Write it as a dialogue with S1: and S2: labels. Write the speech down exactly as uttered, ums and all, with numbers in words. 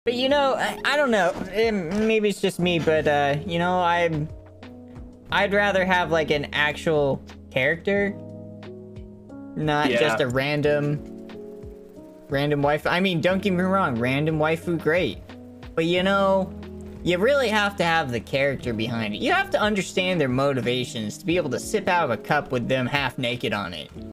S1: But you know, I, I don't know. eh, Maybe it's just me, but uh, you know, I'm. I'd rather have like an actual character, not
S2: Yeah.
S1: just a random, random waifu. I mean, don't get me wrong, random waifu, great. But you know, you really have to have the character behind it. You have to understand their motivations to be able to sip out of a cup with them half naked on it.